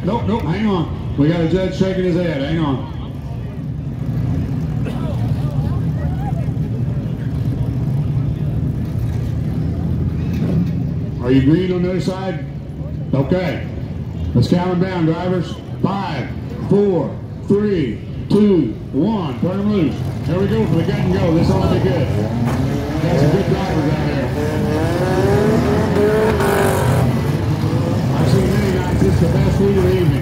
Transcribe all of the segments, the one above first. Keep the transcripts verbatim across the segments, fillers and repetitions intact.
Nope, nope, hang on. We got a judge shaking his head. Hang on. Are you green on the other side? Okay. Let's count them down, drivers. Five, four, three, two, one. Turn them loose. There we go for the cut and go. This ought to be good. Got some good drivers out there. I've seen many nights. It's the best lead of the evening.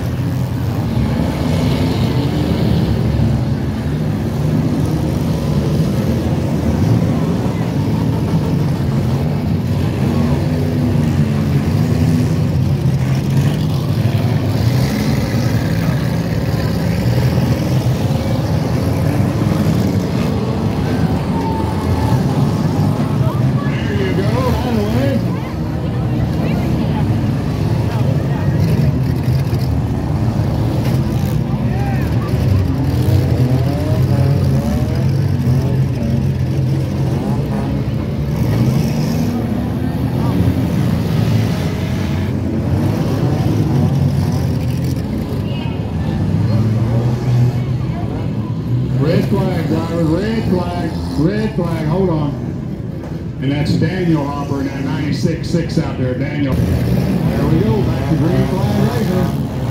Red flag, driver, red flag, red flag, hold on. And that's Daniel Hopper in that ninety-six six out there, Daniel. There we go, back to green flag racer.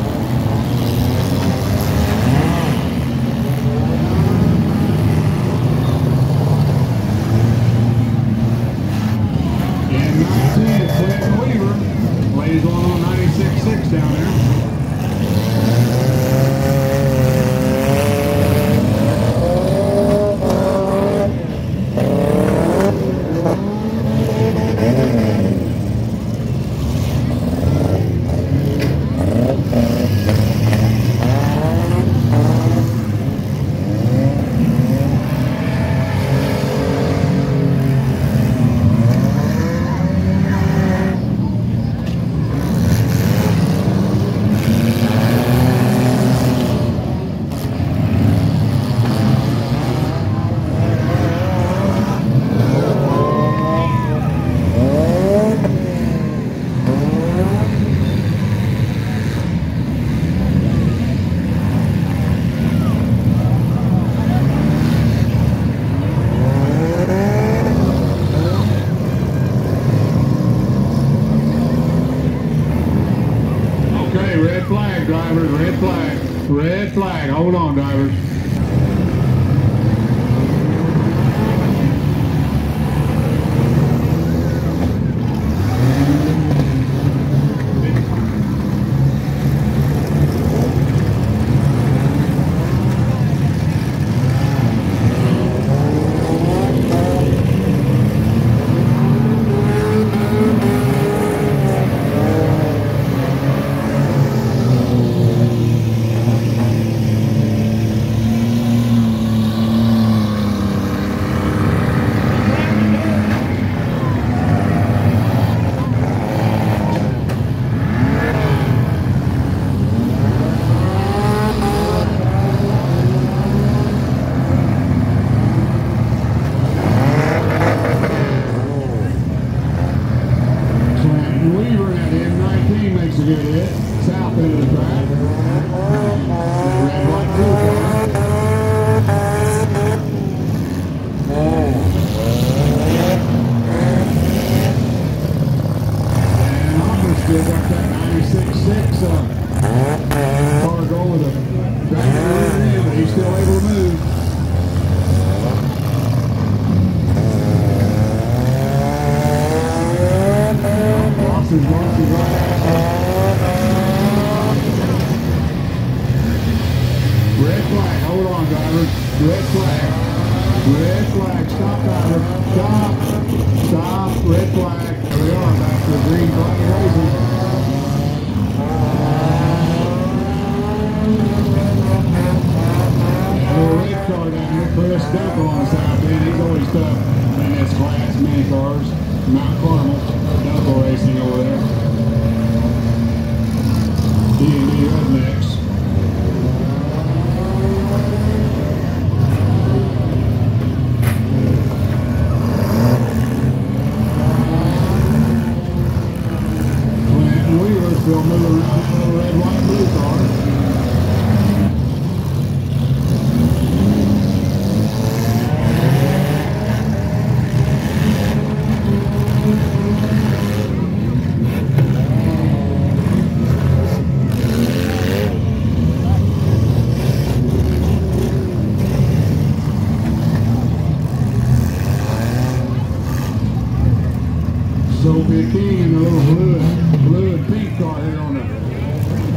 In nineteen, it's Clinton Weaver. Plays one on ninety-six six down there. Red flag, drivers, red flag, red flag. Hold on, drivers. Weaver at M nineteen makes a good hit. South end of the track. Red, white, blue car. And Hopper still got that ninety-six six uh, car going with a driver in, but he's still able to move. Boston's Boston's right out. Red flag, hold on, drivers. Red flag. Red flag. Stop, driver. Stop. Stop. Red flag. There we are, back to the green flag racing.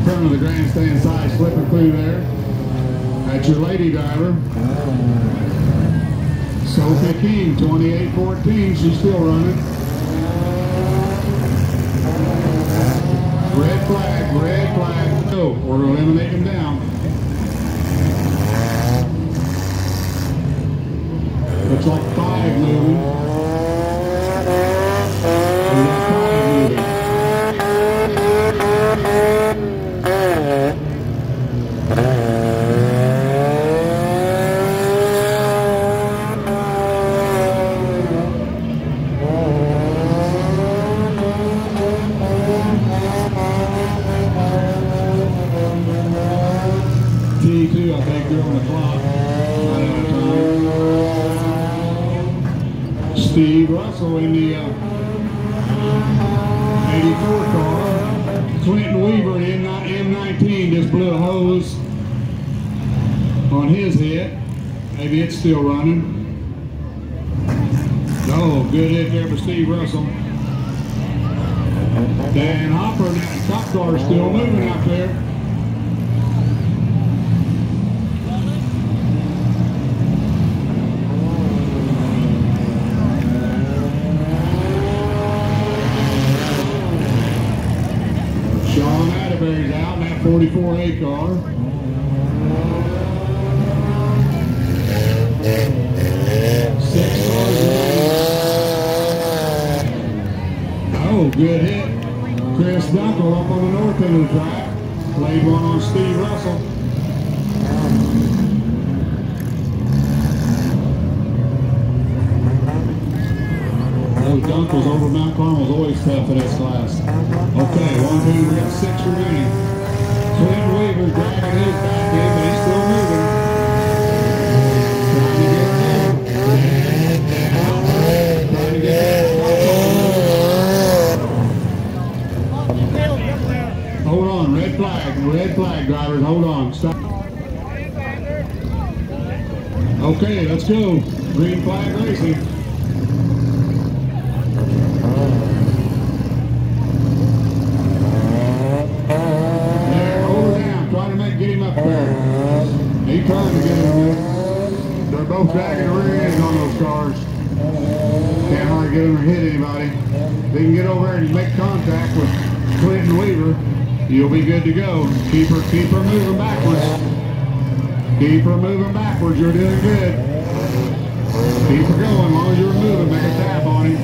front of the grandstand side, slipping through there. That's your lady driver. Sophie King, twenty-eight fourteen, she's still running. Red flag, red flag. Oh, we're eliminating them down. Looks like five moving. We got five moving. T two, I think they're on the clock. Right out of time. Steve Russell in the uh, eighty-four car. Clinton Weaver in M nineteen just blew a hose on his hit. Maybe it's still running. Oh, good hit there for Steve Russell. Dan Hopper and that cop car is still moving out there. Sean Atterbury's out in that forty-four A car. Six cars away. Oh, good hit. Chris Dunkel up on the north end of the track. Played one on Steve Russell. Those Dunkels over Mount Carmel's always tough in this class. Okay, one, two, we got six remaining. Clinton Weaver's dragging his back in, but he's still moving. Trying to get there. Trying to get there. Hold on, red flag, red flag, drivers, hold on, stop. Okay, let's go. Green flag racing. He's trying to get him there. They're both dragging the rear ends on those cars. Can't hardly get them or hit anybody. They can get over there and make contact with Clinton Weaver. You'll be good to go. Keep her, keep her moving backwards. Keep her moving backwards. You're doing good. Keep her going. As long as you're moving, make a tap on him.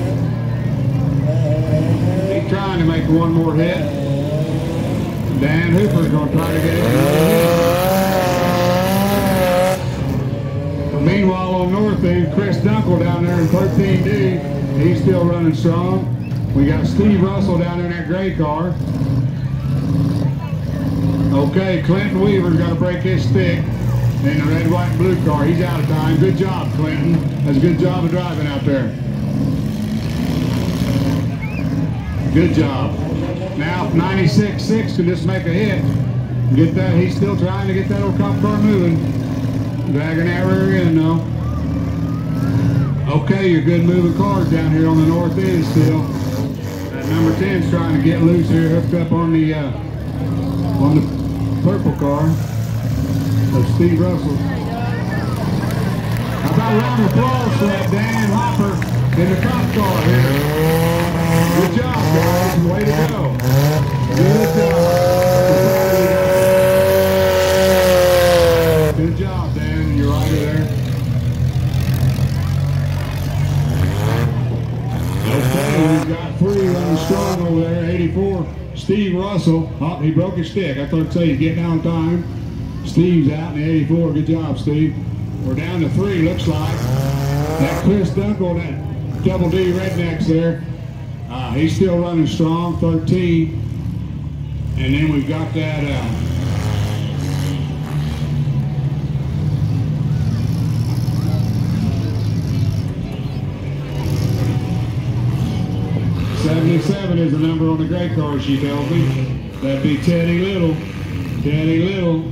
He's trying to make one more hit. Dan Hooper's going to try to get it. Meanwhile, on north end, Chris Dunkel down there in thirteen D, he's still running strong. We got Steve Russell down there in that gray car. Okay, Clinton Weaver's got to break his stick in the red, white, and blue car. He's out of time. Good job, Clinton. That's a good job of driving out there. Good job. Now, ninety-six six can just make a hit. Get that. He's still trying to get that old cop car moving. Dragging that rear end though. Okay, you're good moving cars down here on the north end still. That number ten's trying to get loose here, hooked up on the uh, on the purple car of Steve Russell. How about a round of applause for that Dan Hopper in the cop car here? Good job, guys. Way to go. Good job. Good job, Dan. You're right there. Okay, we've got three running strong over there. eighty-four, Steve Russell. Oh, he broke his stick. I thought I'd say he's getting on time. Steve's out in the eighty-four. Good job, Steve. We're down to three, looks like. That Chris Dunkel, that double D rednecks there. Uh, he's still running strong, thirteen. And then we've got that uh, seventy-seven is the number on the gray car, she tells me. That'd be Teddy Little. Teddy Little.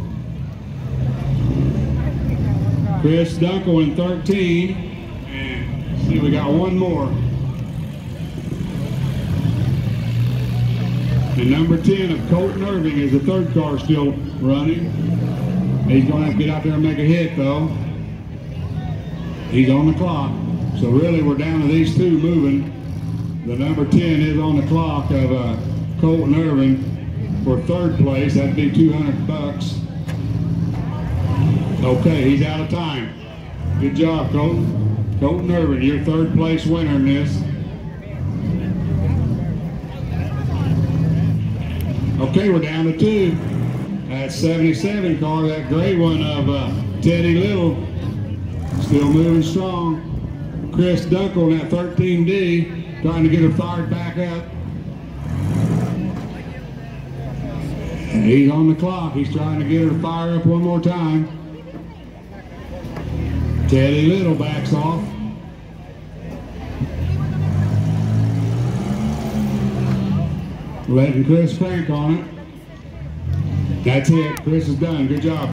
Chris Dunkel in thirteen. And see, we got one more. And number ten of Colton Irving is the third car still running. He's going to have to get out there and make a hit, though. He's on the clock. So really, we're down to these two moving. The number ten is on the clock of uh, Colton Irving for third place. That'd be two hundred bucks. Okay, he's out of time. Good job, Colton. Colton Irving, your third place winner in this. Okay, we're down to two. That seventy-seven car, that gray one of uh, Teddy Little, still moving strong. Chris Dunkel in that thirteen D, trying to get her fired back up. And he's on the clock. He's trying to get her to fire up one more time. Teddy Little backs off. Letting Chris crank on it. That's it. Chris is done. Good job.